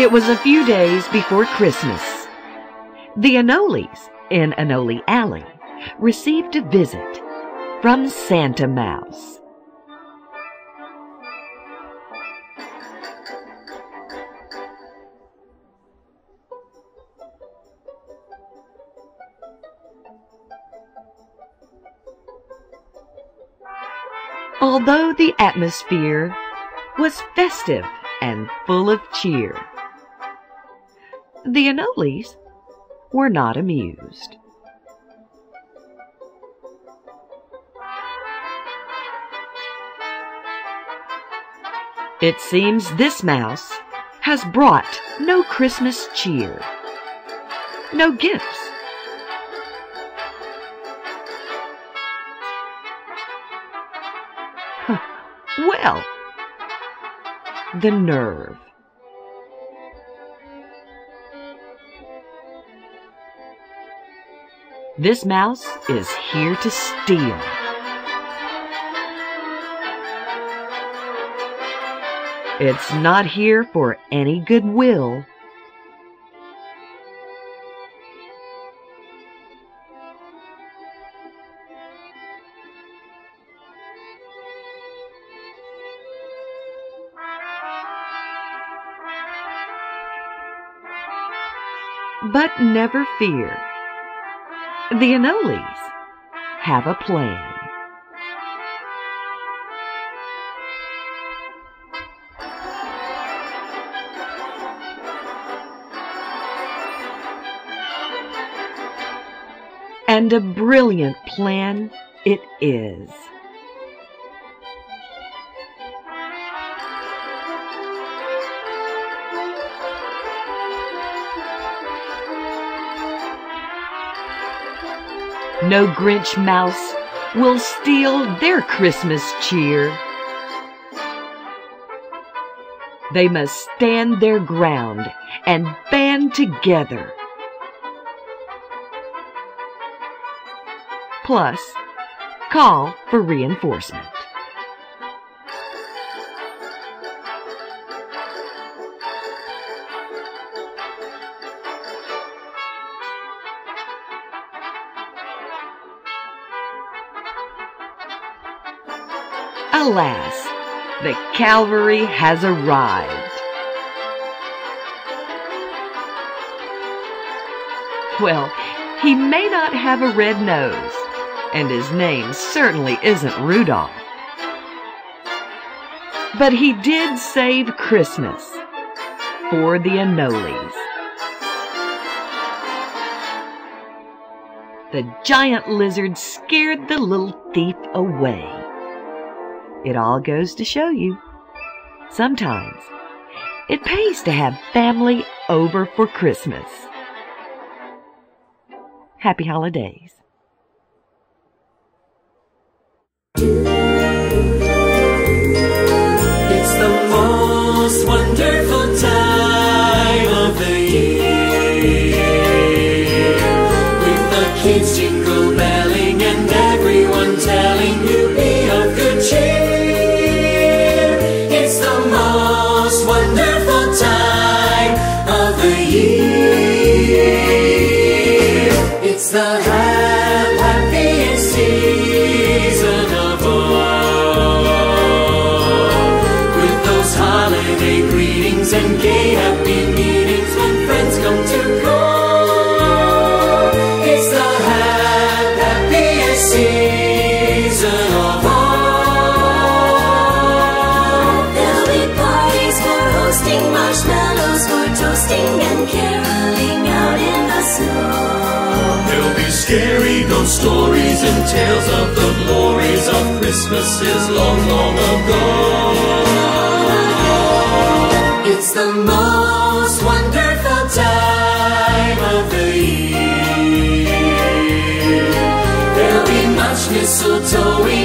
It was a few days before Christmas. The Anoles in Anole Alley received a visit from Santa Mouse. Although the atmosphere was festive and full of cheer, the Anoles were not amused. It seems this mouse has brought no Christmas cheer, no gifts. Well, the nerve. This mouse is here to steal. It's not here for any goodwill. But never fear. The Anoles have a plan. And a brilliant plan it is. No Grinch mouse will steal their Christmas cheer. They must stand their ground and band together. Plus, call for reinforcement. Alas, the cavalry has arrived. Well, he may not have a red nose, and his name certainly isn't Rudolph. But he did save Christmas for the Anoles. The giant lizard scared the little thief away. It all goes to show you, sometimes it pays to have family over for Christmas. Happy holidays. It's the most wonderful time of the year, with the kids jingle belling and everyone telling you be of good cheer. It's the most wonderful time of the year. It's the happiest season of all, with those holiday greetings and gay happy meetings when friends come to call. It's the happiest season of all. There'll be parties for hosting, marshmallows for toasting, and caroling out in the snow. There'll be scary ghost stories and tales of the glories of Christmases long, long ago. It's the most wonderful time of the year. There'll be much mistletoe